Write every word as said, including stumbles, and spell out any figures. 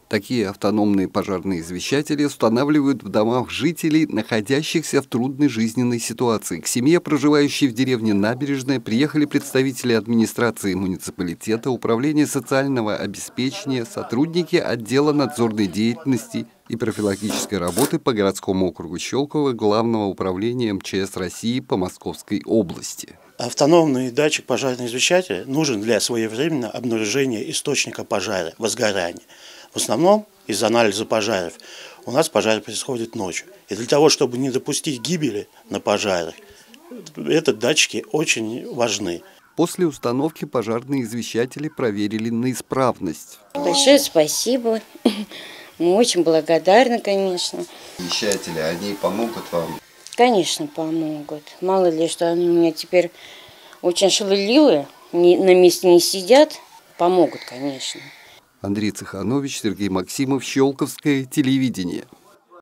Такие автономные пожарные извещатели устанавливают в домах жителей, находящихся в трудной жизненной ситуации. К семье, проживающей в деревне Набережная, приехали представители администрации муниципалитета, управления социального обеспечения, сотрудники отдела надзорной деятельности и профилактической работы по городскому округу Щелково Главного управления эм че эс России по Московской области. Автономный датчик пожарного извещателя нужен для своевременного обнаружения источника пожара, возгорания. В основном из-за анализа пожаров у нас пожары происходят ночью. И для того, чтобы не допустить гибели на пожарах, эти датчики очень важны. После установки пожарные извещатели проверили на исправность. Большое спасибо. Мы очень благодарны, конечно. Извещатели, они помогут вам? Конечно, помогут. Мало ли, что они у меня теперь очень шаловливые, на месте не сидят. Помогут, конечно. Андрей Цеханович, Сергей Максимов, Щелковское телевидение.